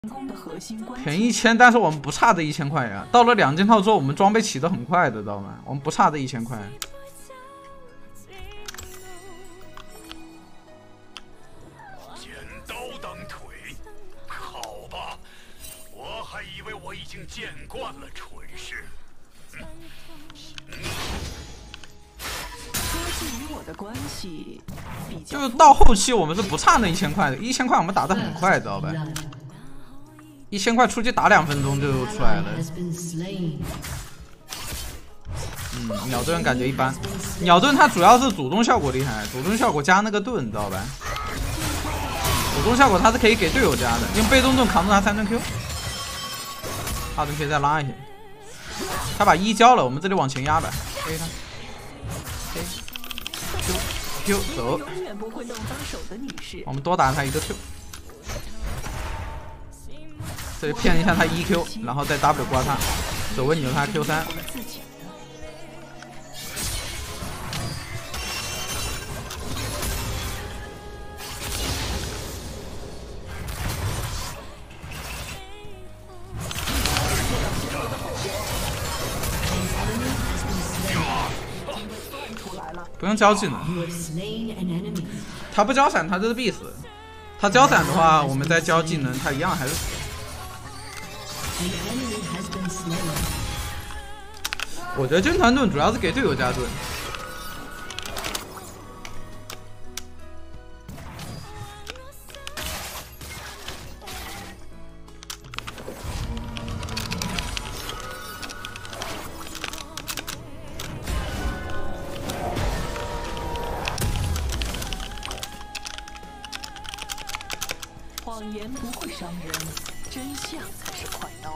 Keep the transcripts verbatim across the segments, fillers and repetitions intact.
便宜一千，但是我们不差这一千块呀。到了两件套之后，我们装备起得很快的，知道吗？我们不差这一千块。 剪刀当腿，好吧，我还以为我已经见惯了蠢事。 至于我的关系， 就是到后期我们是不差那一千块的，一千块我们打得很快，知道吧？一千块出去打两分钟就出来了。嗯，鸟盾感觉一般。鸟盾它主要是主动效果厉害，主动效果加那个盾，你知道吧？主动效果它是可以给队友加的，用被动盾扛住他三盾 Q。二盾可以再拉一些。他把一交了，我们这里往前压吧。A 他。A。Q Q 走，我们多打他一个 Q， 这里骗一下他一 Q， 然后再 W 刮他，走位扭他 Q 三。不用交技能，他不交闪，他就是必死。他交闪的话，我们再交技能，他一样还是死。我觉得军团盾主要是给队友加盾。 谎言不会伤人，真相才是快刀。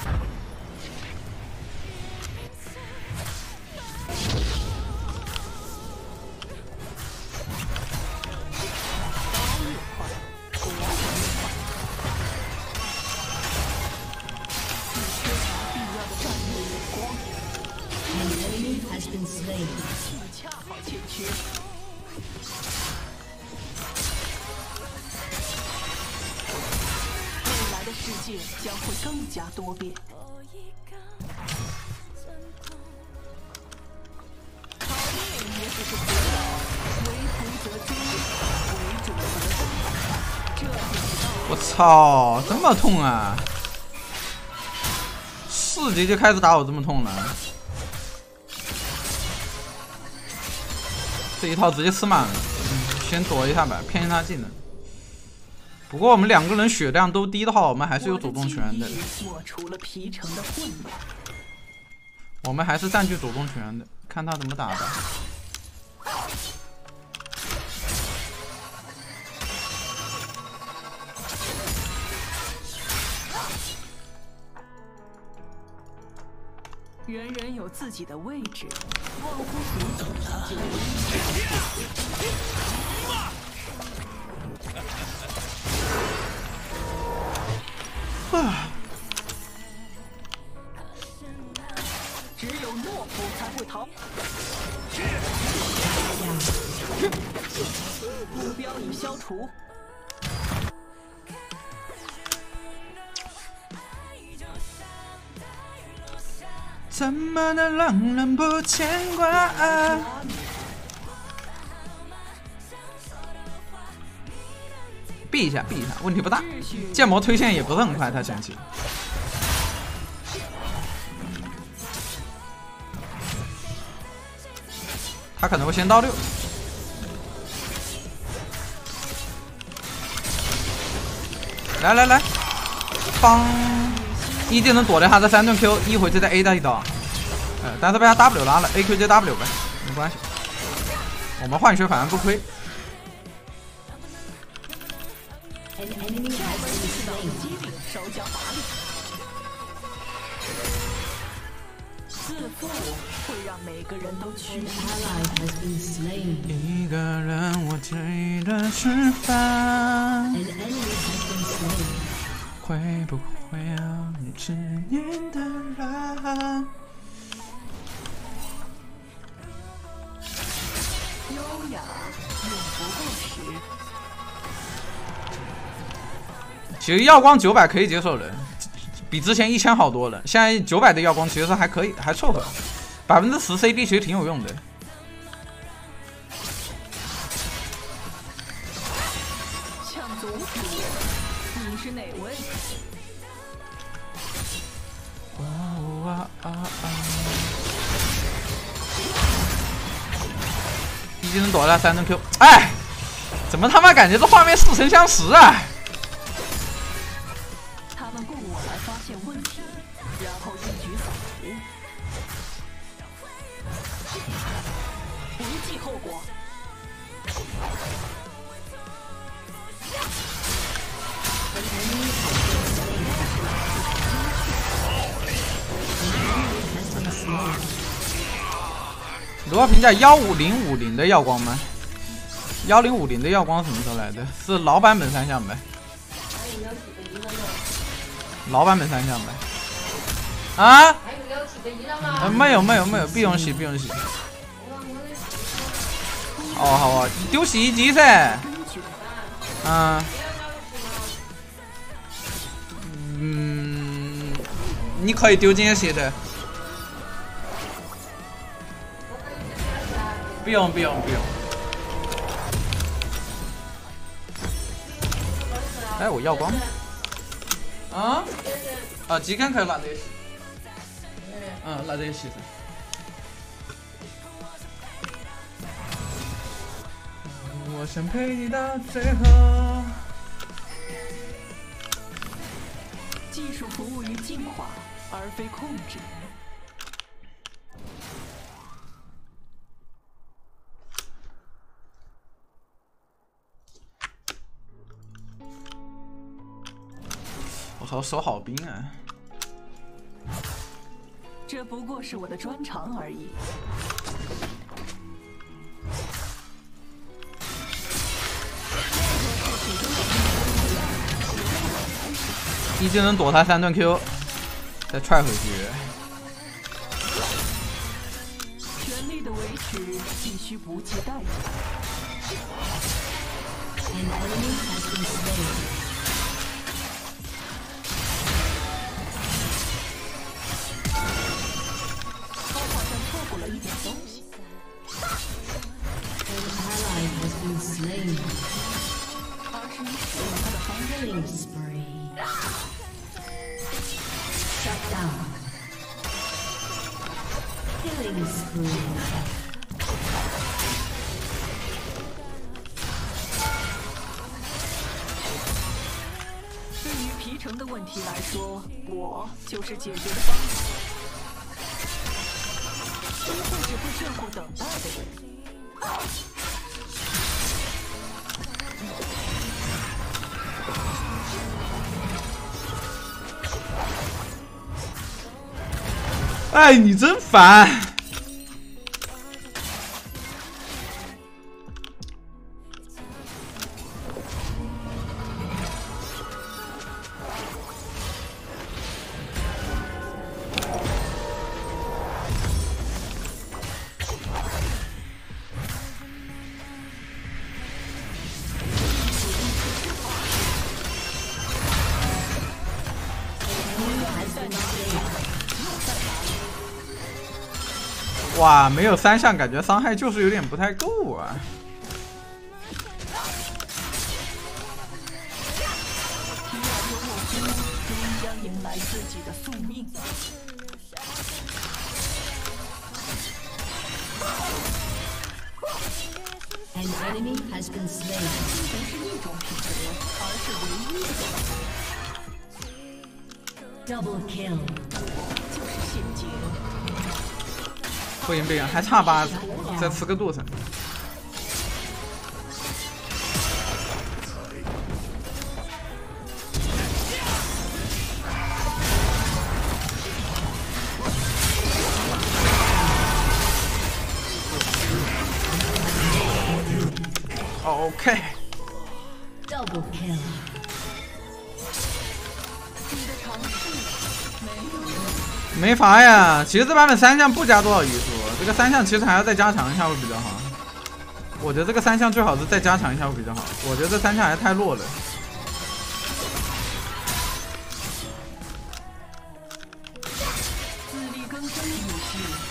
刀越快，果然越快。你缺乏必要的战略眼光。恰好欠缺。世界将会更加多变。考验也只是辅导，为辅则精，为主则动。这就是道理。 我操，这么痛啊！四级就开始打我这么痛了，这一套直接吃满了。嗯，先躲一下吧，骗一下技能。不过我们两个人血量都低的话，我们还是有主动权的。 我除了皮城的混乱， 我们还是占据主动权的，看他怎么打的。 人人有自己的位置，忘乎所以就只有懦夫才会逃。目标已消除。 怎么能让人不牵挂？避一下，避一下，问题不大。剑魔推线也不是很快，他前期。他可能会先到六。来来来，帮一技能躲了他的三盾 Q， 一回去再 A 他一刀。呃，但是被他 W 拉了 ，A Q 接 W 呗，没关系。我们换血反而不亏。 手脚麻利，自负会让每个人都屈服。 一个人我追着吃饭，会不会有你执念的人？ 优雅永不过时。 其实耀光九百可以接受了，比之前一千好多了。现在九百的耀光其实还可以，还凑合，百分之十 C D 其实挺有用的。 向左指，你是哪位？ 哇啊啊啊！一技能躲了三顿 Q， 哎，怎么他妈感觉这画面似曾相识啊？ 他们供我来发现问题，然后一举扫除，不计后果。 如何评价幺五零五零的耀光吗？幺零五零的耀光什么时候来的？是老版本三项呗。 老版本三项呗。啊？呃，没有没有没有，不用洗不用洗。哦好啊，丢洗衣机噻。嗯。嗯，你可以丢进去洗的。不用不用不用。哎，我耀光。 啊？啊，鸡肝可以拿这些。嗯，拿这些洗噻。我想陪你到最后。 技术服务于进化，而非控制。 我操，手好冰啊！ 这不过是我的专长而已。 一技能躲他三顿 Q， 再踹回去。 权力的维持必须不计代价。 一点东西。而是你使用它的方式。对于皮城的问题来说，我就是解决的方法。 机会只会眷顾等待的人。 哎，你真烦！哇，没有三项，感觉伤害就是有点不太够啊。 终将迎来自己的宿命。 An enemy has been slain. 不是一种品德，而是唯一的。 Double kill. 就是现结。 不赢不赢，还差八，再吃个杜森。OK。 Double kill. 你的尝试没有。 没法呀，其实这版本三项不加多少移速，这个三项其实还要再加强一下会比较好。我觉得这个三项最好是再加强一下会比较好，我觉得这三项还太弱了。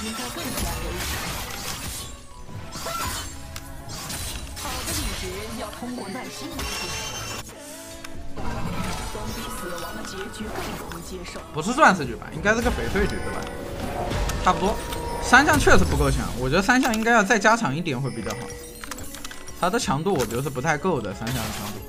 应该更加危险。好的礼节要通过耐心来做，总比死亡的结局更容易接受。 不是钻石局吧？应该是个翡翠局对吧？差不多。三项确实不够强，我觉得三项应该要再加强一点会比较好。它的强度我觉得是不太够的，三项的强度。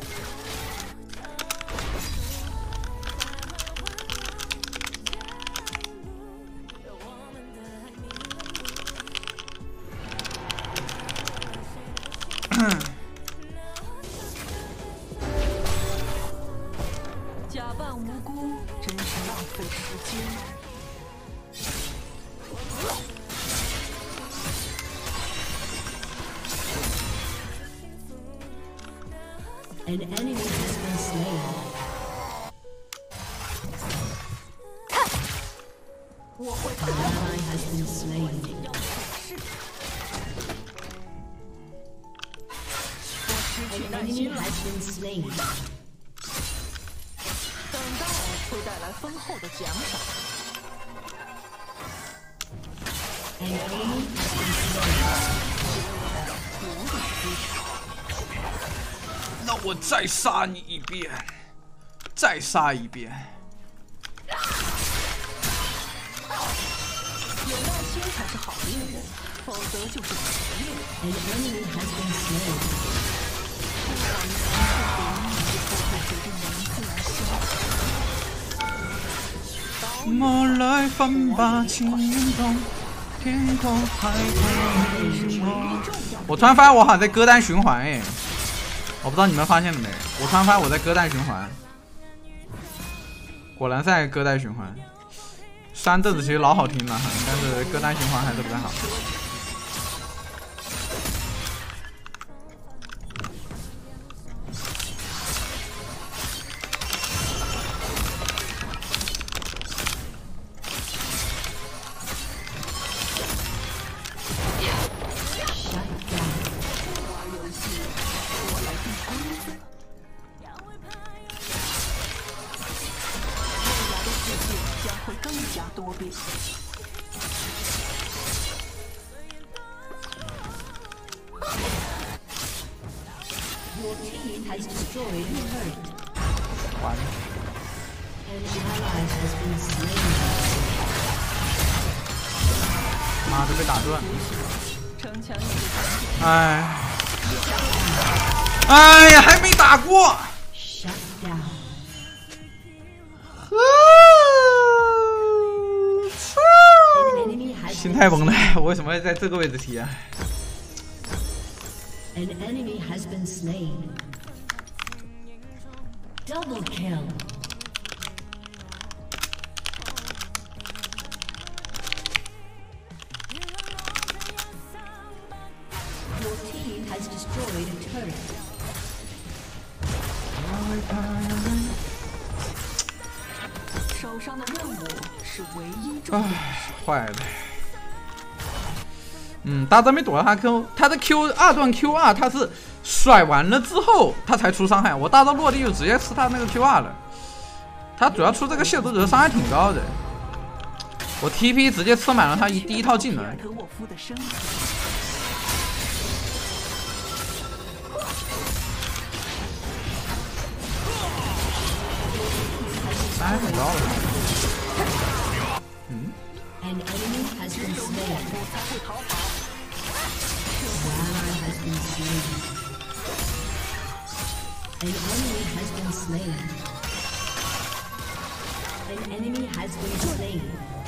假扮无辜，真是浪费时间。 An enemy has been slain. 我会 An ally has been slain. 失去 An 耐 enemy 心了， has been slain. 等待会带来丰厚的奖赏。 An enemy has been slain. 那我再杀你一遍，再杀一遍。 有耐心才是好猎人，否则就是敌人。 An enemy has been slain. 莫来分吧，情人中，天空海阔。我突然发现我好像在歌单循环哎。 我不知道你们发现了没？我突然发现我在歌单循环，果然在歌单循环。山凳子其实老好听了，但是歌单循环还是不太好。 多变。 Your team has destroyed a turret. 完了， An ally has been slain. 妈的被打断。 城墙也是哎，哎呀，还没打过。 Shut down. 操！ An enemy has 心 been 太崩了，我为什么会在这个位置踢啊？ An enemy has been slain. Double kill. Your team has destroyed a turret. 手上的任务是唯一重唉点。， 坏了。嗯，大招没躲到他 Q， 他的 Q 二段 Q 二，他是甩完了之后他才出伤害，我大招落地就直接吃他那个 Q 二了。他主要出这个蟹足者伤害挺高的，我 T P 直接吃满了他一第一套技能。 尔德沃夫的身体。 伤害挺高的。嗯， An enemy has been slain. An ally has been slain. An enemy has been slain. An enemy has been slain.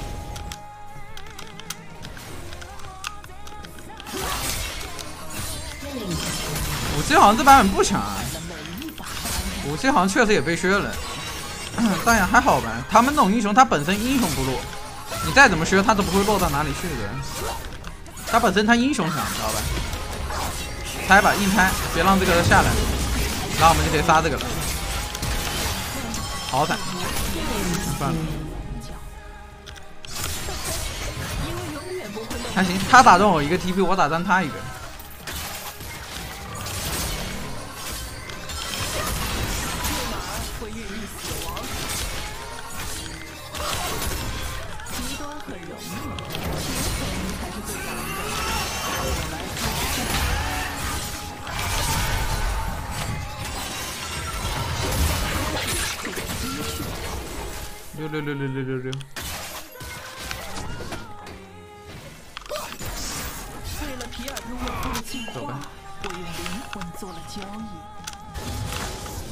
Killing. 武器好像这版本不强啊，武器好像确实也被削了。但也还好吧，他们那种英雄他本身英雄不弱，你再怎么削他都不会弱到哪里去的。他本身他英雄强，知道吧？拆吧，硬拆，别让这个下来，然后我们就可以杀这个了。好惨，算了，还行，他打断我一个 T P， 我打断他一个。 会孕育死亡，极端很容易，平衡才是最难的。我来溜溜溜溜溜溜溜。 为了皮尔跟沃夫的进化，我用灵魂做了交易。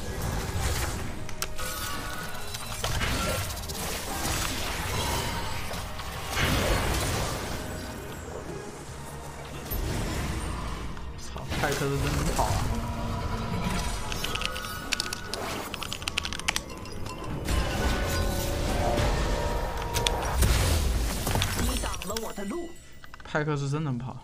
操，派克是真能跑啊！ 你挡了我的路。 派克是真能跑。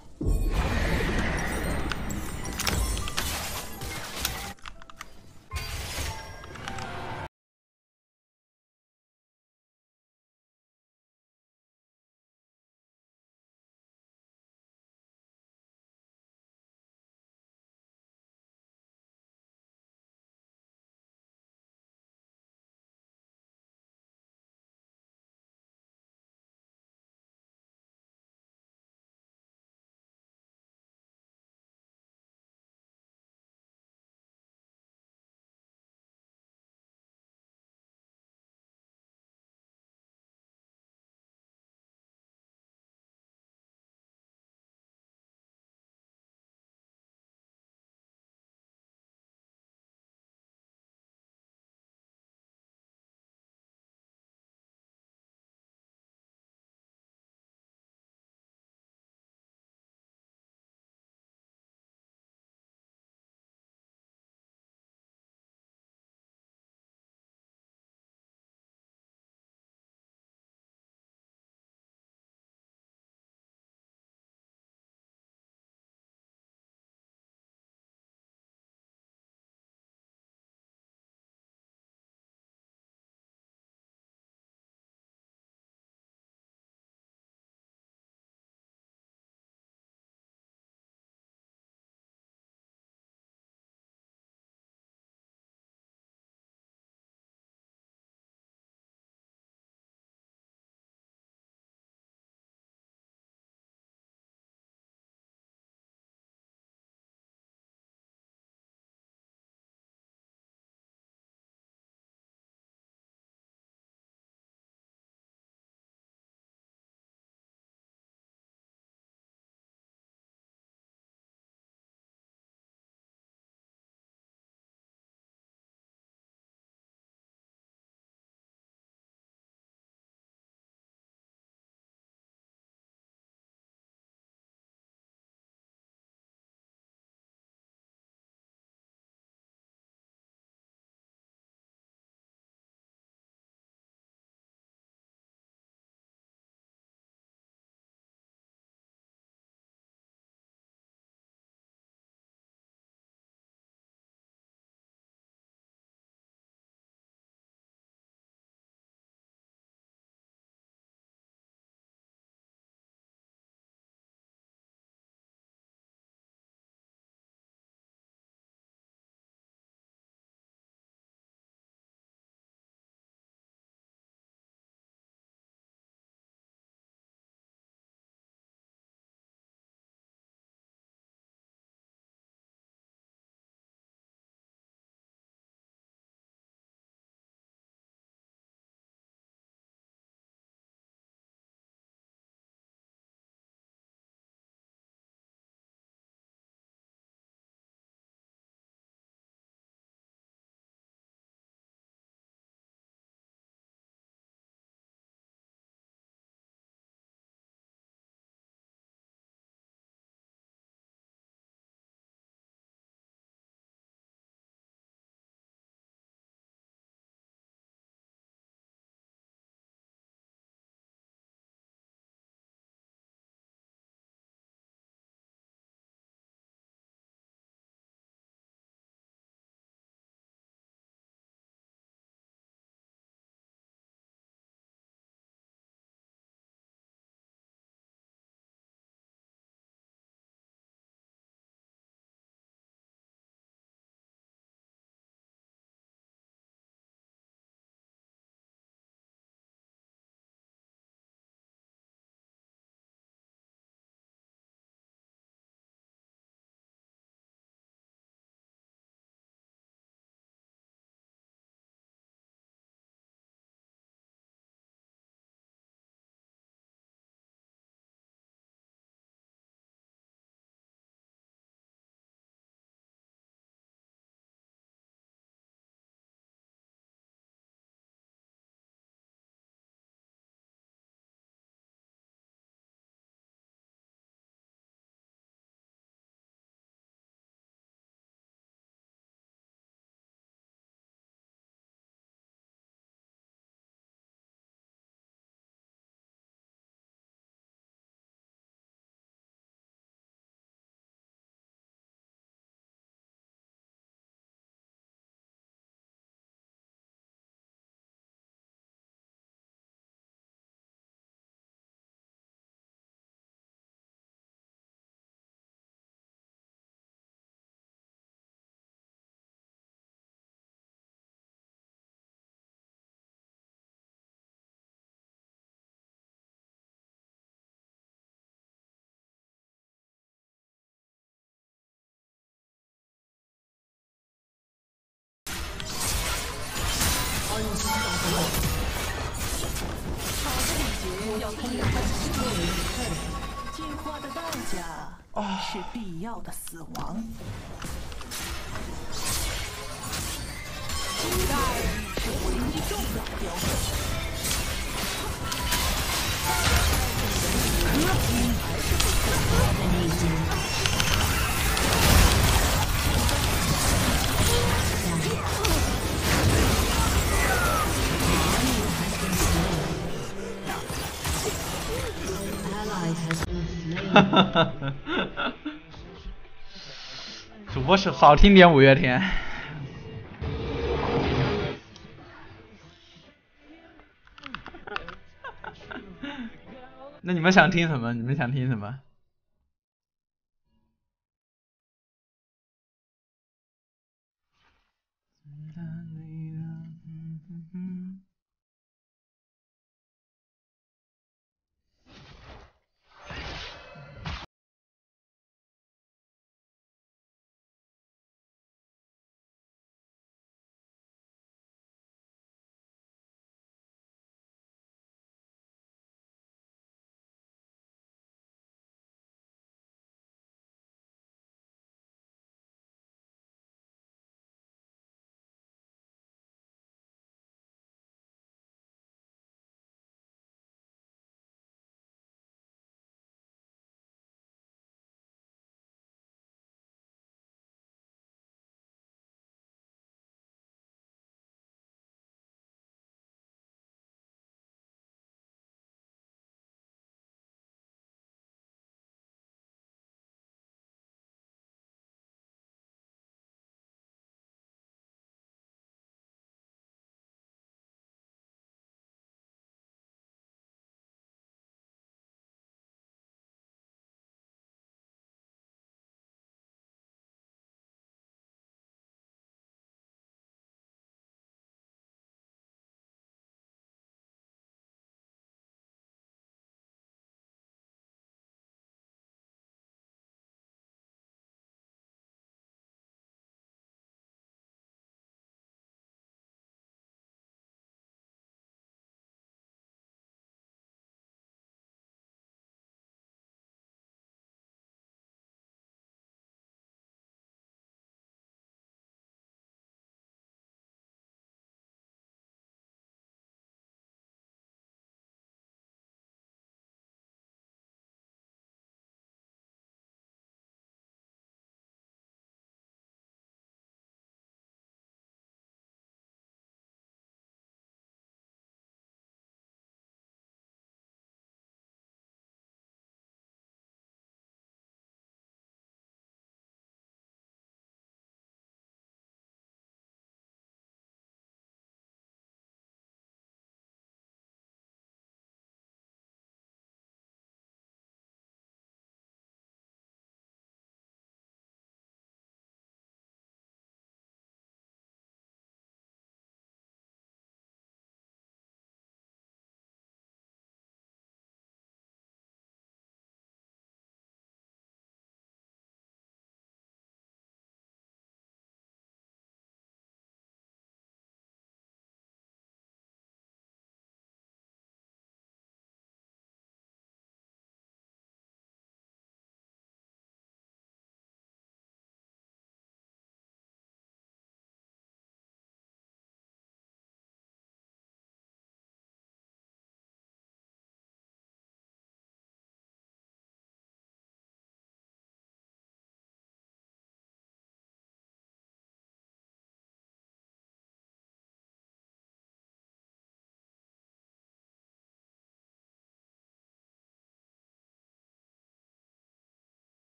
进化的代价是必要的死亡。大人是唯一重要标准。 哈哈哈！主播是少听点五月天。那你们想听什么？你们想听什么？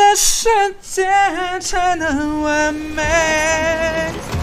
瞬间才能完美。